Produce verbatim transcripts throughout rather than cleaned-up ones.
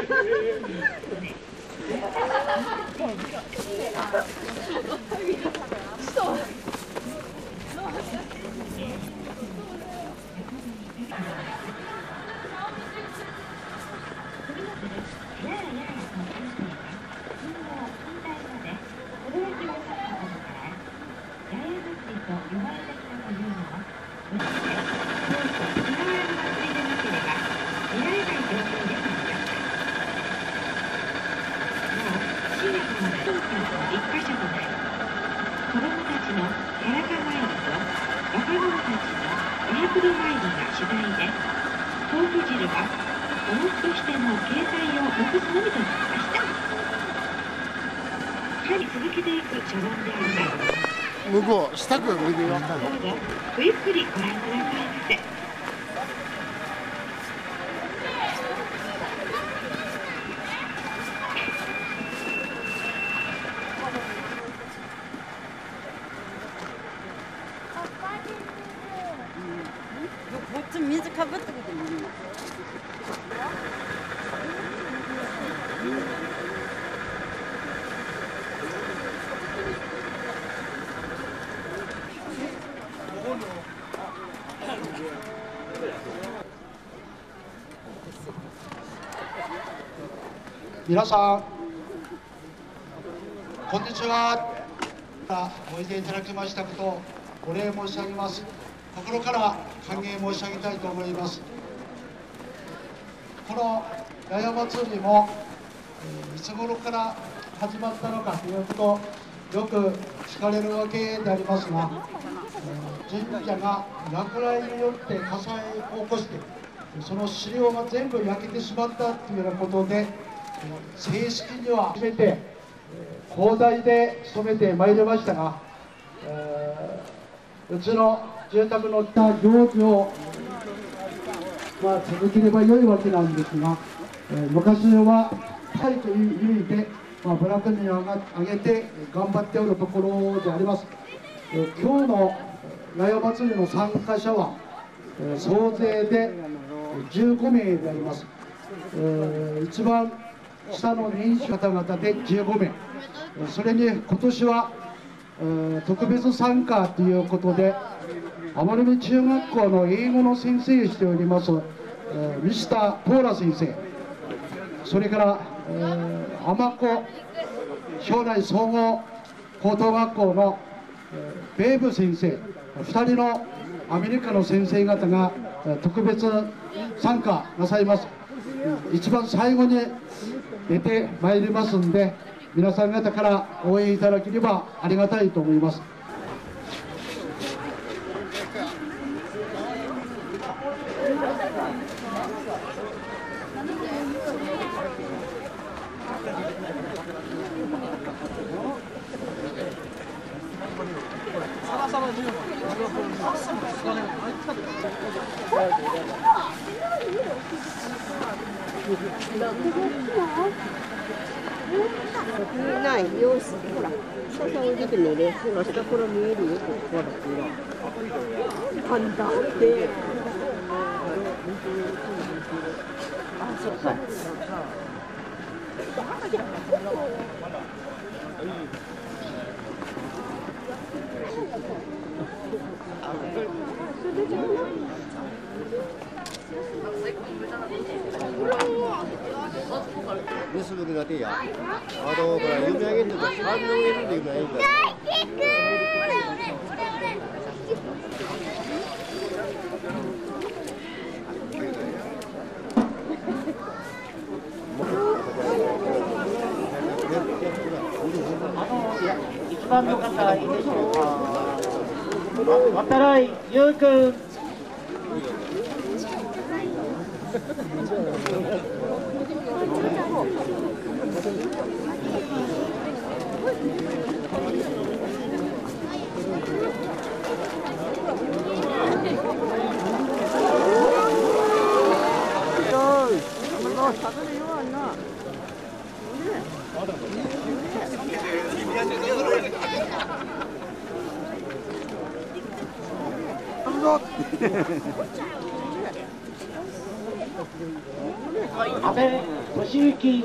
向こう下く見てよ。 ごゆっくりご覧くださいませ。 こっち水かぶってくるみんな。 皆さん、こんにちは。おいでいただきましたことをお礼申し上げます。心から歓迎申し上げたいと思います。この八重祭りも、えー、いつ頃から始まったのかということよく聞かれるわけでありますが、えー、神社が落雷によって火災を起こしてその資料が全部焼けてしまったというようなことで、正式には初めて広大で勤めてまいりましたが、えー、うちの住宅の行事を、まあ、続ければよいわけなんですが、えー、昔はタイという意味で、まあ、ブラックに上げて頑張っておるところであります。えー、今日の八重祭りの参加者は、えー、総勢でじゅうごめいであります。えー、一番下の年始方々でじゅうごめい、それに今年は、えー、特別参加ということで奄美中学校の英語の先生をしております、えー、ミスターポーラ先生、それから、えー、尼子将来総合高等学校の、えー、ベーブ先生、ふたりのアメリカの先生方が、えー、特別参加なさいます。一番最後に出てまいりますんで、皆さん方から応援いただければありがたいと思います。 ない様子、ほら、そうそう、出てね、レースの下から見えるよ、ここから。あんだって。あ、そうそう。 結ぶだけや。あと、ほら、読み上げるとか、三の上で読み上げるから。 一番の方いいでしょうか。渡来優うくん。 安倍俊之。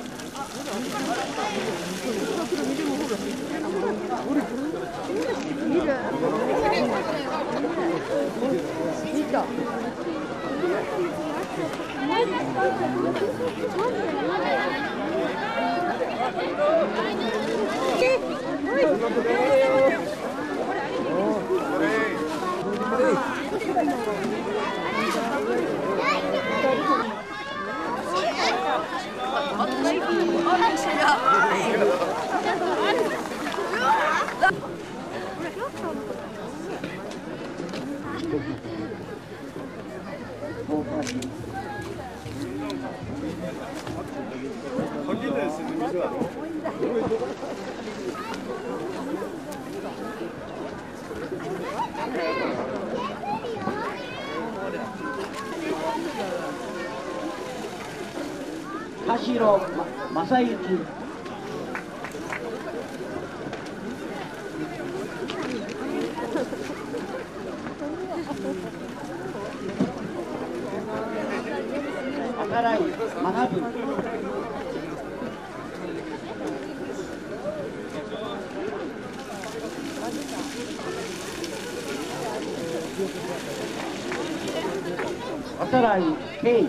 田代正幸。赤井学。赤井圭。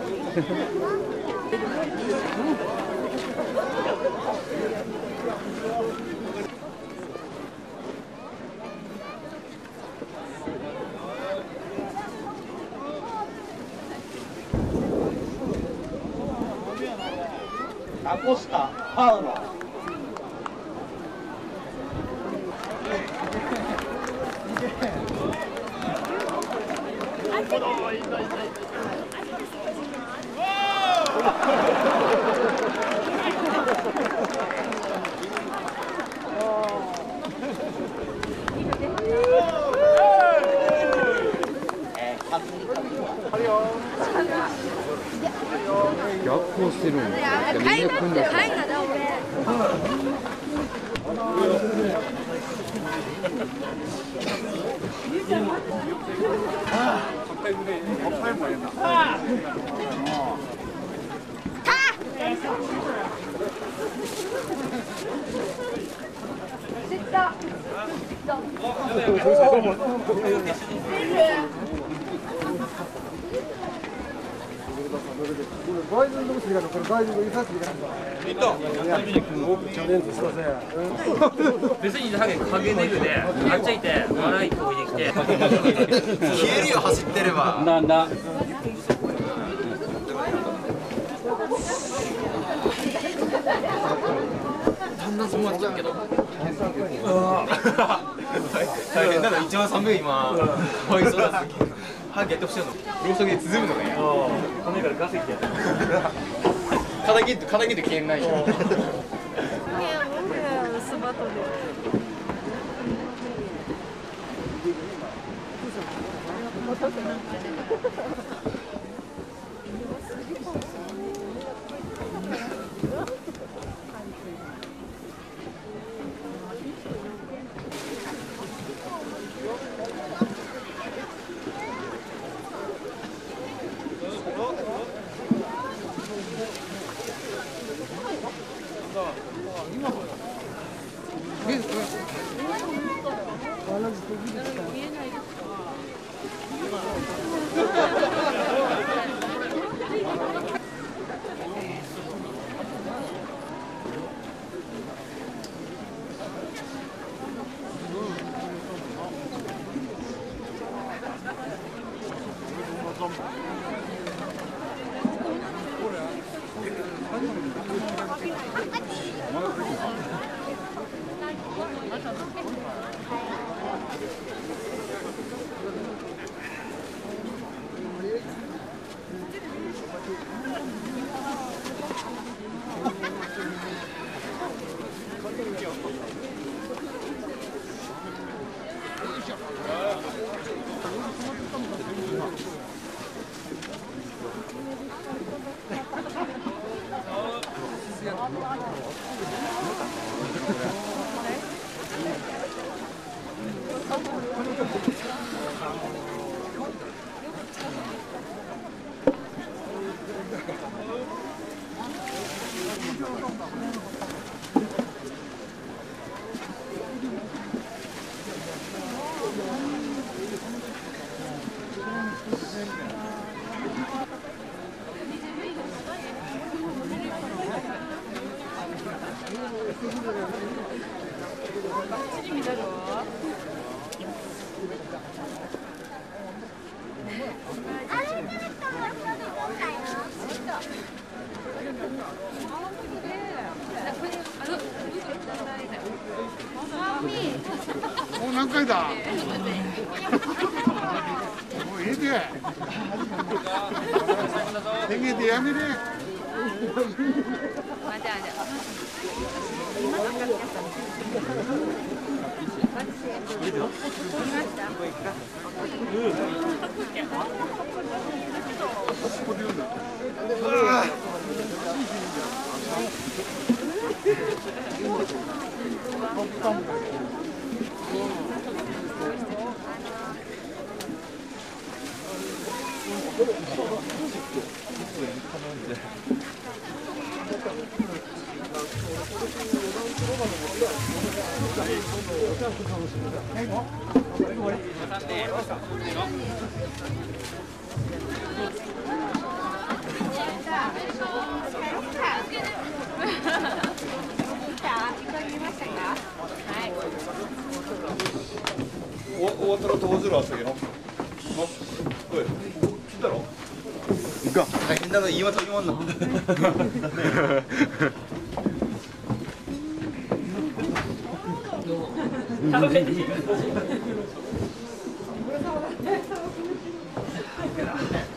アコスタ・パウロ。 逆行してるんだ。みんな組んだ。 外人同士がこれ外人のいさせていかないと。 別にハゲ影ネグであっちいて笑い飛びに来て消えるよ走ってればなんだだんだんそうなっちゃうけど大変だな一番寒い今かわいそうだすぎハゲやってほしいのろうそくで涼むのがいい骨からガスいってやった肩切って肩切って消えないよ回だ。もういいで。天気でやめれ。 終わったらどうするわけの。おい、来たろ。行か。大変だな、今食べ物な。食べていい。